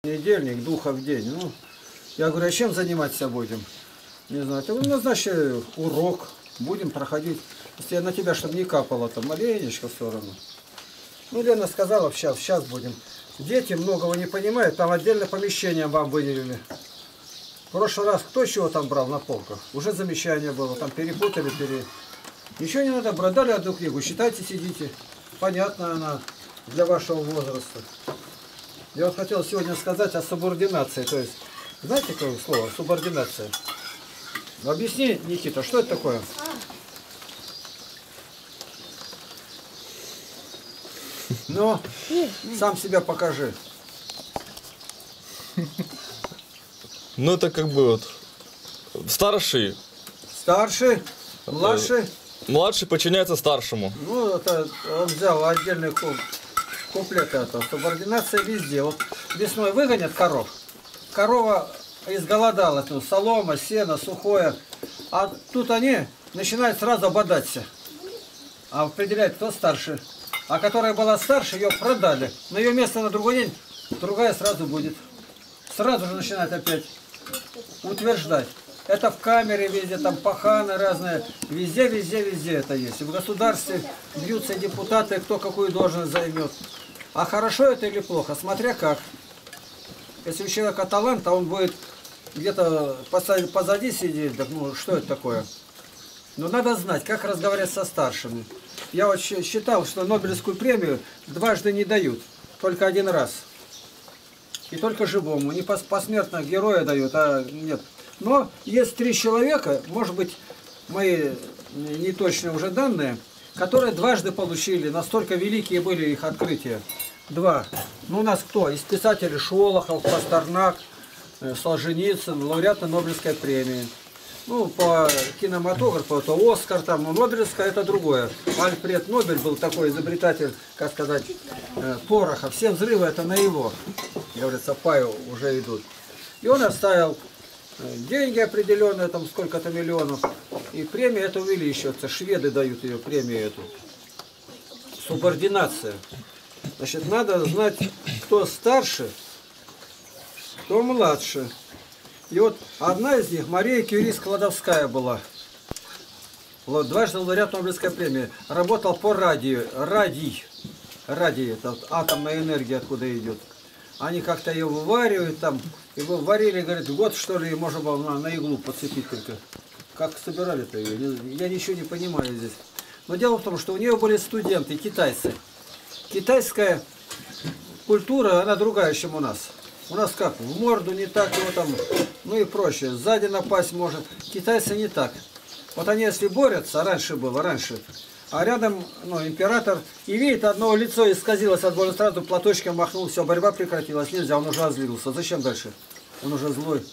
Понедельник, духов день. Ну, я говорю, а чем заниматься будем? Не знаю. Ты назначи урок, будем проходить. Если я на тебя, чтобы не капало, там маленечко в сторону. Ну, Лена сказала, сейчас будем. Дети многого не понимают, там отдельно помещение вам выделили. В прошлый раз кто чего там брал на полках? Уже замечание было, там перепутали, Ничего не надо брать, дали одну книгу, читайте, сидите. Понятно она для вашего возраста. Я вот хотел сегодня сказать о субординации. То есть, знаете какое слово? Субординация. Объясни, Никита, что это такое? Ну, сам себя покажи. Ну, это как бы вот старший. Старший, младший. Младший подчиняется старшему. Ну, это он взял отдельный куплет. Это субординация везде. Вот весной выгонят коров. Корова изголодалась. Ну, солома, сено, сухое. А тут они начинают сразу бодаться. А определяет, кто старше. А которая была старше, ее продали. На ее место на другой день другая сразу будет. Сразу же начинает опять утверждать. Это в камере везде, там паханы разные. Везде это есть. И в государстве бьются депутаты, кто какую должность займет. А хорошо это или плохо, смотря как. Если у человека талант, а он будет где-то позади сидеть, так ну что это такое? Но надо знать, как разговаривать со старшими. Я вот считал, что Нобелевскую премию дважды не дают, только один раз. И только живому, не посмертно героя дают, а нет. Но есть 3 человека, может быть, мои неточные уже данные, которые дважды получили, настолько великие были их открытия. 2. Ну у нас кто? Из писателей Шолохов, Пастернак, Солженицын, лауреаты Нобелевской премии. Ну, по кинематографу это Оскар, там, но Нобелевская это другое. Альфред Нобель был такой изобретатель, как сказать, пороха. Все взрывы это на его, говорится, паю уже идут. И он оставил деньги определенные, там сколько-то миллионов. И премия это увеличивается. Шведы дают ее премию эту. Субординация. Значит, надо знать, кто старше, кто младше. И вот одна из них, Мария Кюри Складовская была. Дважды лауреат Нобелевской премии. Работал по радию. Радий, это вот атомная энергия откуда идет. Они как-то ее вываривают там. И варили, говорят, год что ли, можно было на иглу подцепить только. Как собирали-то ее? Я ничего не понимаю здесь. Но дело в том, что у нее были студенты, китайцы. Китайская культура, она другая, чем у нас. У нас как? В морду не так, его там, ну и прочее. Сзади напасть может. Китайцы не так. Вот они если борются, раньше, а рядом, ну, император, и видит, одно лицо исказилось от боли, сразу платочком махнул, все, борьба прекратилась. Нельзя, он уже озлился. Зачем дальше? Он уже злой.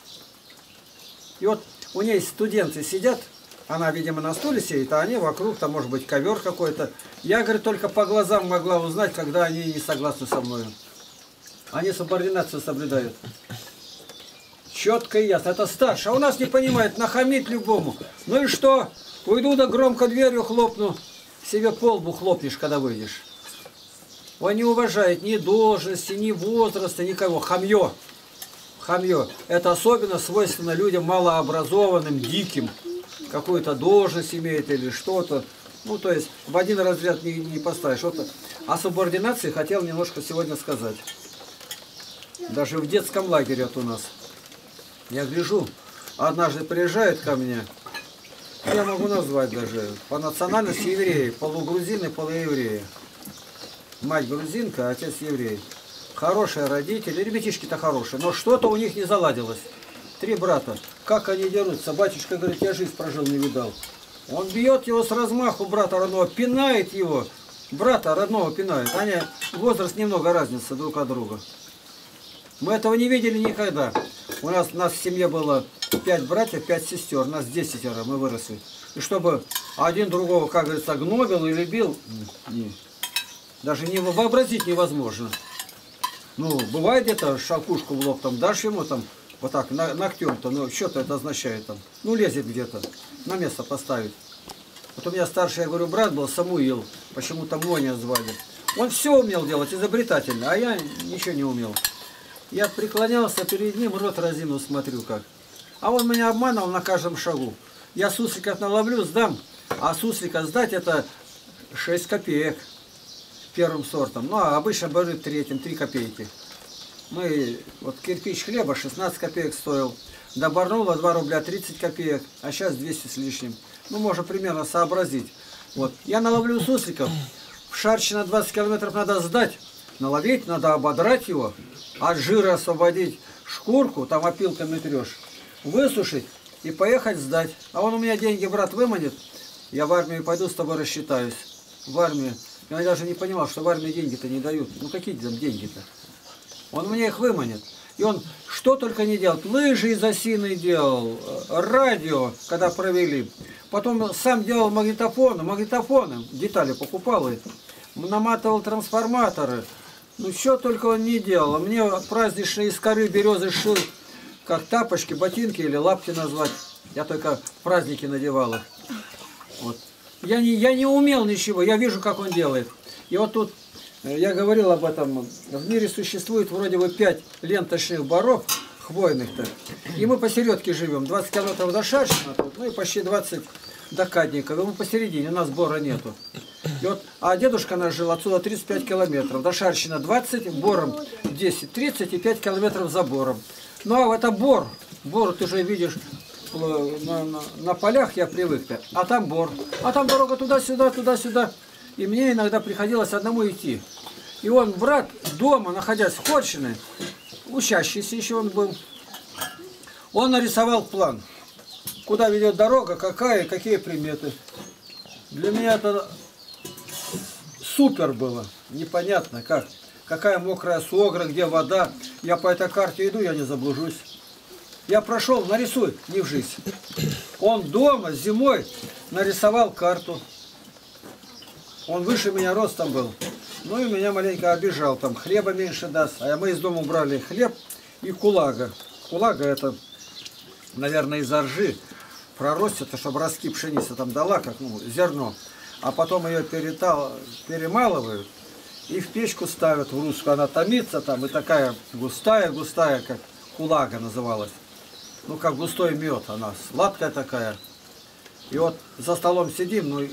И вот у нее студенты сидят, она, видимо, на стуле сидит, а они вокруг, там может быть ковер какой-то. Я, говорю, только по глазам могла узнать, когда они не согласны со мной. Они субординацию соблюдают. Четко и ясно. Это старше. А у нас не понимает, нахамить любому. Ну и что? Уйду да громко дверью хлопну. Себе по лбу хлопнешь, когда выйдешь. Он не уважает ни должности, ни возраста, никого. Хамье. Хамье. Это особенно свойственно людям малообразованным, диким. Какую-то должность имеет или что-то. Ну, то есть, в один разряд не поставишь. Вот о субординации хотел немножко сегодня сказать. Даже в детском лагере вот у нас. Я гляжу, однажды приезжают ко мне, я могу назвать даже, по национальности евреи, полугрузины, полуевреи. Мать грузинка, отец еврей. Хорошие родители, ребятишки-то хорошие, но что-то у них не заладилось. 3 брата. Как они дерутся? Батюшка говорит, я жизнь прожил, не видал. Он бьет его с размаху, брата родного, пинает его. Брата родного пинает. Они, возраст немного разница друг от друга. Мы этого не видели никогда. У нас в семье было 5 братьев, 5 сестер, нас 10, мы выросли. И чтобы один другого, как говорится, гнобил или бил, даже не вообразить невозможно. Ну, бывает где-то шалкушку в лоб, там, дашь ему там, вот так, ногтем-то, ну, что-то это означает там. Ну, лезет где-то, на место поставить. Вот у меня старший, я говорю, брат был, Самуил, почему-то Моня звали. Он все умел делать, изобретательно, а я ничего не умел. Я преклонялся перед ним, рот разинул, смотрю как. А он меня обманывал на каждом шагу. Я сусликов наловлю, сдам, а суслика сдать это 6 копеек первым сортом. Ну, а обычно берут третьим, 3 копейки. Мы, вот кирпич хлеба 16 копеек стоил. До Барнула 2 рубля 30 копеек, а сейчас 200 с лишним. Ну, можно примерно сообразить. Вот. Я наловлю сусликов, в шарче на 20 километров надо сдать. Наловить, надо ободрать его, от жира освободить шкурку, там опилками трешь, высушить и поехать сдать. А он у меня деньги, брат, выманит, я в армию пойду, с тобой рассчитаюсь. В армию. Я даже не понимал, что в армии деньги-то не дают. Ну какие там деньги-то? Он мне их выманит. И он что только не делал. Лыжи из осины делал, радио, когда провели. Потом сам делал магнитофоны, детали покупал и наматывал трансформаторы. Ну что только он не делал. Мне праздничные из коры березы шил, как тапочки, ботинки или лапти назвать. Я только в праздники надевал их. Вот. Я не умел ничего, я вижу, как он делает. И вот тут, я говорил об этом, в мире существует вроде бы 5 ленточных боров, хвойных-то. И мы посередке живем, 20 километров до Шаршина, ну и почти 20 до Кадникова. И мы посередине, у нас бора нету. И вот, а дедушка наш жил отсюда 35 километров, до Шаршина 20, бором 10, 30 и 5 километров за бором. Ну а это бор ты уже видишь, на полях я привык-то, а там бор, а там дорога туда-сюда, туда-сюда. И мне иногда приходилось одному идти. И он, брат, дома, находясь в Корчине, учащийся еще он был, он нарисовал план, куда ведет дорога, какая, какие приметы. Для меня это супер было, непонятно как. Какая мокрая согра, где вода. Я по этой карте иду, я не заблужусь. Я прошел, нарисуй, не в жизнь. Он дома зимой нарисовал карту. Он выше меня ростом был. Ну и меня маленько обижал. Там хлеба меньше даст. А мы из дома убрали хлеб и кулага. Кулага это, наверное, из-за ржи проростет, чтобы ростки пшеницы там дала, как зерно. А потом ее перемалывают и в печку ставят в русскую. Она томится там и такая густая, как кулага называлась. Ну, как густой мед, она сладкая такая. И вот за столом сидим, ну,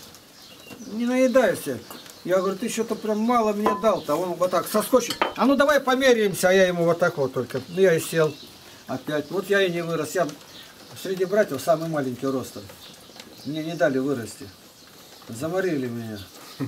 не наедаешься. Я говорю, ты что-то прям мало мне дал-то. А он вот так соскочит. А ну давай померяемся, а я ему вот так вот только. Ну, я и сел опять. Вот я и не вырос. Я среди братьев самый маленький ростом. Мне не дали вырасти. Заморили меня.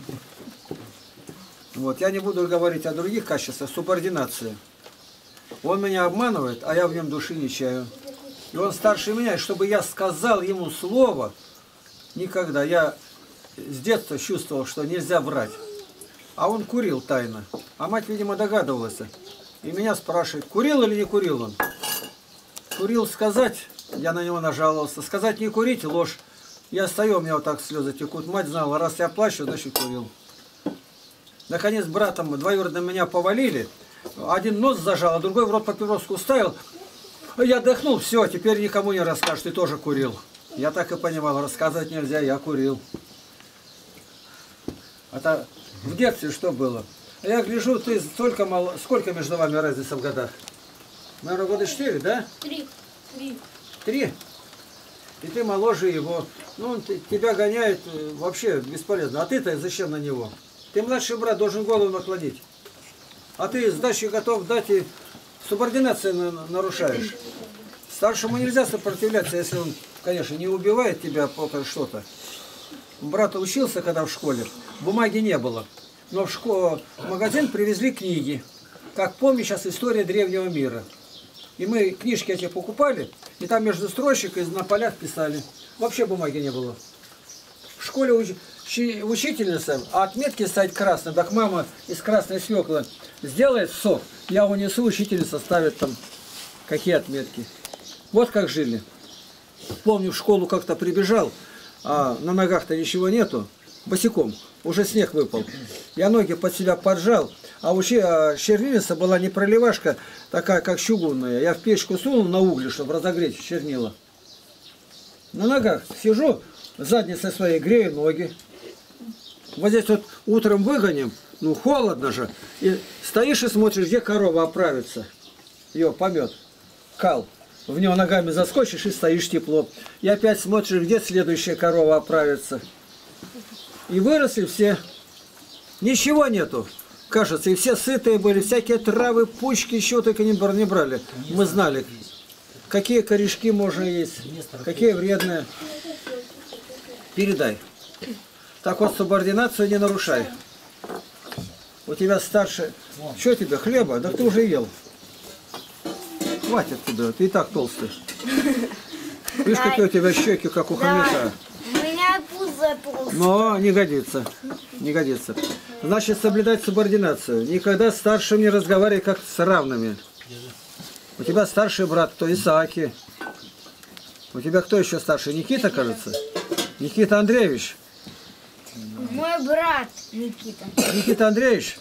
Вот, я не буду говорить о других качествах, субординации. Он меня обманывает, а я в нем души не чаю. И он старше меня, и чтобы я сказал ему слово, никогда. Я с детства чувствовал, что нельзя врать. А он курил тайно. А мать, видимо, догадывалась. И меня спрашивает, курил или не курил он? Курил сказать, я на него нажаловался. Сказать не курить, ложь. Я стою, у меня вот так слезы текут. Мать знала, раз я плачу, значит курил. Наконец, братом двоюродным меня повалили. Один нос зажал, а другой в рот папироску ставил. Я отдохнул, все, теперь никому не расскажешь, ты тоже курил. Я так и понимал, рассказывать нельзя, я курил. Это в детстве что было? Я гляжу, ты столько мало... Сколько между вами разница в годах? Наверное, года 4, да? 3. 3? И ты моложе его. Ну, он тебя гоняет вообще бесполезно. А ты-то зачем на него? Ты младший брат, должен голову наклонить. А ты сдачи готов дать и субординацию нарушаешь. Старшему нельзя сопротивляться, если он, конечно, не убивает тебя по что-то. Брат учился, когда в школе, бумаги не было. Но в магазин привезли книги. Как помню, сейчас история древнего мира. И мы книжки эти покупали, и там между строчек на полях писали. Вообще бумаги не было. В школе учительница, а отметки ставить красные, так мама из красной свеклы сделает сок, я унесу, учительница ставит там какие отметки. Вот как жили. Помню, в школу как-то прибежал, а на ногах-то ничего нету, босиком, уже снег выпал. Я ноги под себя поджал, а чернильница была не проливашка, такая как чугунная. Я в печку сунул на угли, чтобы разогреть чернила. На ногах сижу, задницей своей грею ноги. Вот здесь вот утром выгоним, ну холодно же. И стоишь и смотришь, где корова оправится. Ее помет. Кал. В него ногами заскочишь и стоишь тепло. И опять смотришь, где следующая корова оправится. И выросли все. Ничего нету. Кажется, и все сытые были, всякие травы, пучки, еще только не брали. Мы знали, какие корешки можно есть, какие вредные. Передай. Так вот, субординацию не нарушай. У тебя старше... Что тебе, хлеба? Да ты уже ел. Хватит тебе, ты и так толстый. Видишь, какие у тебя щеки, как у хомяка. У меня пузо толстое. Но не годится. Не годится. Значит, соблюдать субординацию. Никогда с старшим не разговаривай, как с равными. У тебя старший брат, кто? Исааки. У тебя кто еще старший? Никита, кажется? Никита Андреевич. Мой брат Никита. Никита Андреевич?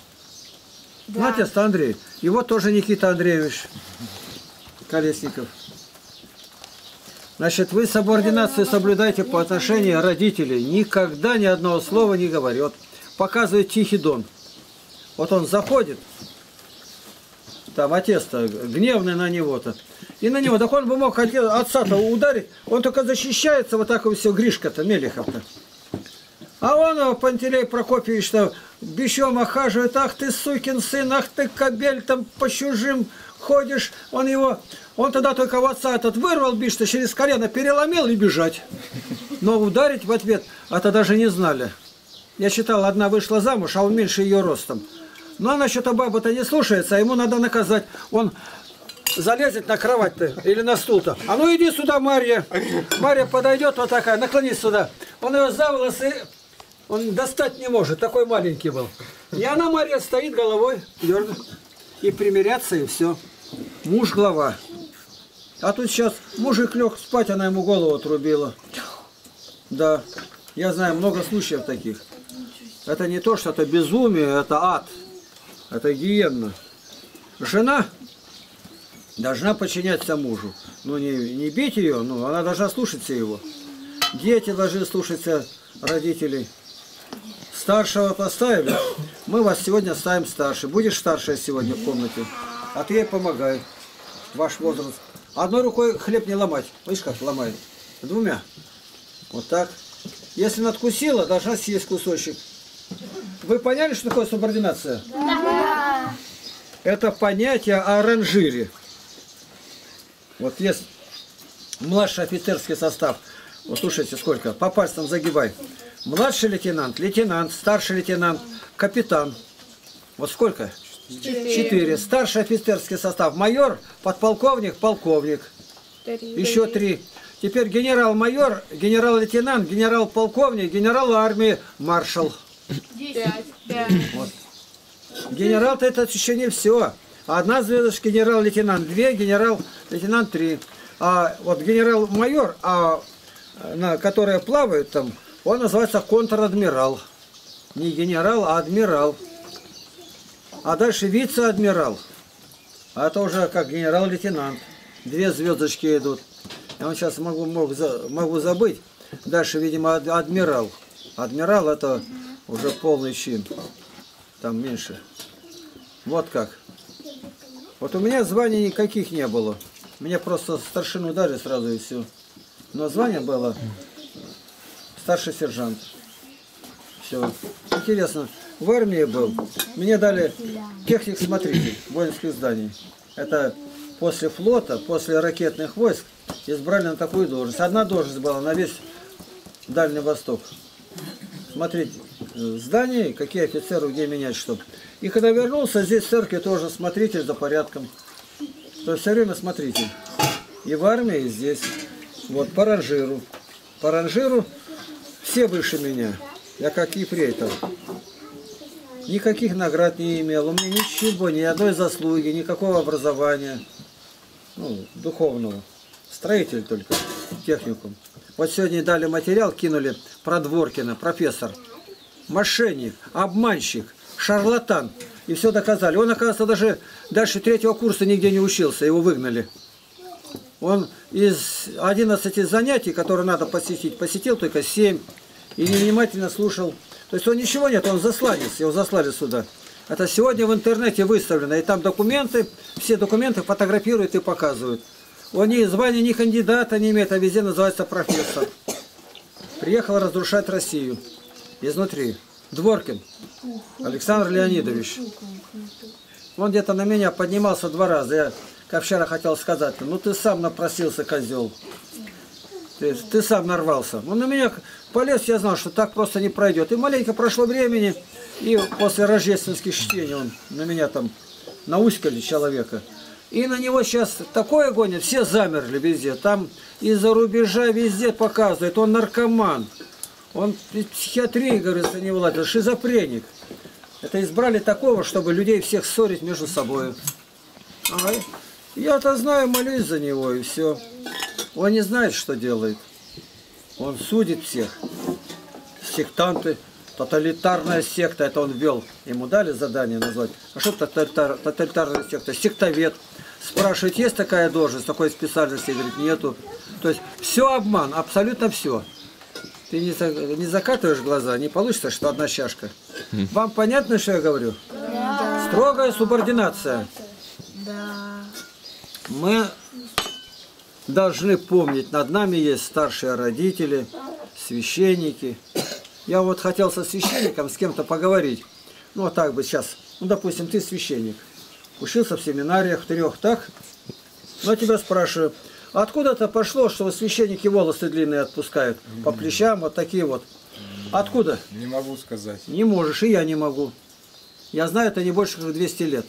Да. Ну, отец-то Андрей. И вот тоже Никита Андреевич Колесников. Значит, вы субординацию соблюдайте по отношению родителей. Никогда ни одного слова не говорят. Показывает Тихий Дон. Вот он заходит, там отец-то гневный на него-то. И на него, так он бы мог отца-то ударить, он только защищается, вот так вот все, Гришка-то, Мелехов-то. А он, Пантелей Прокопьевич-то, бичом охаживает, ах ты сукин сын, ах ты кобель, там по чужим ходишь. Он тогда только в отца этот вырвал бич-то, через колено переломил и бежать. Но ударить в ответ, это даже не знали. Я читал, одна вышла замуж, а он меньше ее ростом. Но она что-то баба-то не слушается, а ему надо наказать. Он залезет на кровать-то или на стул-то. А ну иди сюда, Марья. Марья подойдет вот такая, наклонись сюда. Он ее за волосы, он достать не может, такой маленький был. И она, Марья, стоит головой, дернет. И примиряться, и все. Муж глава. А тут сейчас мужик лег спать, она ему голову отрубила. Да, я знаю много случаев таких. Это не то, что это безумие, это ад. Это гиенна. Жена должна подчиняться мужу. Ну, не бить ее, но она должна слушаться его. Дети должны слушаться родителей. Старшего поставили. Мы вас сегодня ставим старше. Будешь старшая сегодня в комнате. А ты ей помогай. Ваш возраст. Одной рукой хлеб не ломать. Видишь, как ломает? Двумя. Вот так. Если надкусила, должна съесть кусочек. Вы поняли, что такое субординация? Да. Это понятие о ранжире. Вот есть младший офицерский состав. Вот слушайте, сколько. По пальцам загибай. Младший лейтенант, лейтенант, старший лейтенант, капитан. Вот сколько? 4. Старший офицерский состав. Майор, подполковник, полковник. Еще 3. Теперь генерал-майор, генерал-лейтенант, генерал-полковник, генерал армии, маршал. 5. Вот. Генерал-то это еще не все. Одна звездочка генерал-лейтенант, 2, генерал-лейтенант 3. А вот генерал-майор, который плавает там, он называется контр-адмирал. Не генерал, а адмирал. А дальше вице-адмирал. А это уже как генерал-лейтенант. 2 звездочки идут. Я вот сейчас могу забыть. Дальше, видимо, адмирал. Адмирал это уже полный чин. Там меньше. Вот как. Вот у меня званий никаких не было. Мне просто старшину дали сразу и все. Но звание было старший сержант. Все. Интересно. В армии был. Мне дали техник-смотритель воинских зданий. Это после флота, после ракетных войск избрали на такую должность. Одна должность была на весь Дальний Восток. Смотреть здание, какие офицеры, где менять что. И когда вернулся, здесь в церкви тоже смотритель за порядком. То есть все время смотритель. И в армии, и здесь. Вот по ранжиру. По ранжиру все выше меня. Я как ефрейтор. Никаких наград не имел. У меня ничего, ни одной заслуги, никакого образования. Ну, духовного. Строитель только. Техникум. Вот сегодня дали материал, кинули про Дворкина, профессор. Мошенник, обманщик, шарлатан. И все доказали. Он, оказывается, даже дальше 3-го курса нигде не учился. Его выгнали. Он из 11 занятий, которые надо посетить, посетил только 7. И невнимательно слушал То есть он ничего нет, он засланец, его заслали сюда. Это сегодня в интернете выставлено, и там документы, все документы фотографируют и показывают. Он ни звания, ни кандидата не имеет, а везде называется профессор. Приехал разрушать Россию изнутри. Дворкин Александр Леонидович. Он где-то на меня поднимался 2 раза. Я, как вчера хотел сказать, ну ты сам напросился, козел. Ты сам нарвался. Он на меня полез, я знал, что так просто не пройдет. И маленько прошло времени, и после рождественских чтений он на меня там науськали человека. И на него сейчас такое гонит, все замерли везде. Там из-за рубежа везде показывает, он наркоман. Он в психиатрии, говорится, не владел, шизофреник. Это избрали такого, чтобы людей всех ссорить между собой. А я-то знаю, молюсь за него, и все. Он не знает, что делает. Он судит всех. Сектанты, тоталитарная секта, это он ввел. Ему дали задание назвать. А что тоталитарная секта? Сектовед. Спрашивает, есть такая должность, такой специальности? Говорит, нету. То есть все обман, абсолютно все. Ты не закатываешь глаза, не получится, что одна чашка. Вам понятно, что я говорю? Да. Строгая субординация. Да. Мы должны помнить, над нами есть старшие родители, священники. Я вот хотел со священником с кем-то поговорить. Ну, вот так бы сейчас. Ну, допустим, ты священник. Учился в семинариях 3, так? Но тебя спрашиваю, откуда-то пошло, что священники волосы длинные отпускают? По плечам, вот такие вот. Откуда? Не могу сказать. Не можешь, и я не могу. Я знаю, это не больше, как 200 лет.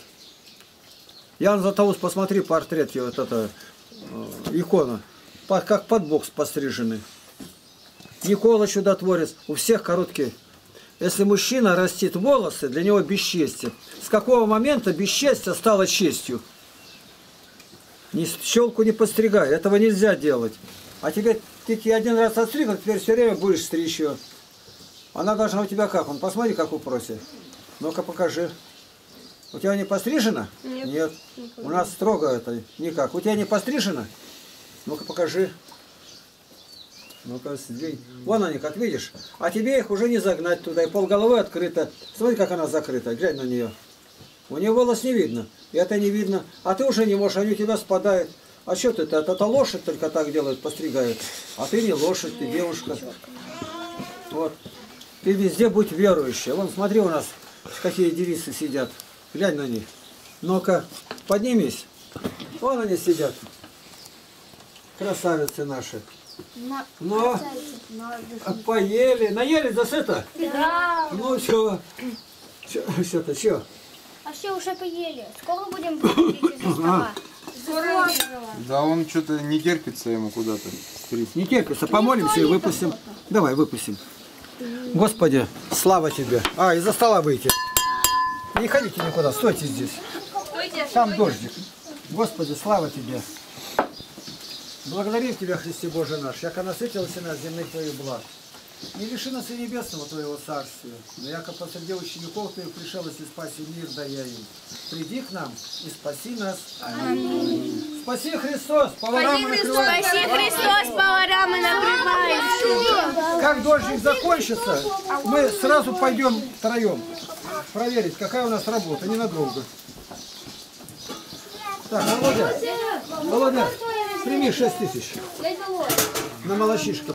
Ян Златоуст, посмотри портрет, вот это, икона. Как под бокс пострижены. Никола Чудотворец, у всех короткие. Если мужчина растит волосы, для него бесчестие. С какого момента бесчестие стало честью? Щелку не постригай, этого нельзя делать. А тебе ты один раз отстригал, теперь все время будешь стричь ее. Она должна у тебя как? Он посмотри, как у проси. Ну-ка покажи. У тебя не пострижено? Нет. Нет. У нас строго это никак. У тебя не пострижено? Ну-ка покажи. Ну-ка сдвинь. Вон они, как видишь. А тебе их уже не загнать туда. И полголовы открыто. Смотри, как она закрыта. Глянь на нее. У нее волос не видно. И это не видно. А ты уже не можешь, они у тебя спадают. А что ты-то? Это лошадь только так делает, постригает. А ты не лошадь, ты девушка. Вот. Ты везде будь верующая. Вон, смотри, у нас какие девицы сидят. Глянь на них. Ну-ка, поднимись. Вон они сидят. Красавицы наши. Но поели. Наели засыто? Да. Ну что? Что-то, что? А все уже поели. Скоро будем выходить из стола. Да он что-то не терпится ему куда-то. Не терпится. Помолимся и выпустим. Давай, выпустим. Господи, слава Тебе. А, из-за стола выйти. Не ходите никуда, стойте здесь. Там дождик. Господи, слава Тебе. Благодарим Тебя, Христе Боже наш, яко насытился нас земных Твоих благ. Не лиши нас и небесного Твоего царствия, но яко посреди учеников Твоих пришел и спаси мир дая им. Приди к нам и спаси нас. Аминь. Спаси Христос, поварам и накрывай. Спаси Христос, поварам и накрывай. Как дождик закончится, мы сразу пойдем втроем проверить, какая у нас работа, ненадолго. Так, Володя, прими 6000 на молочишко.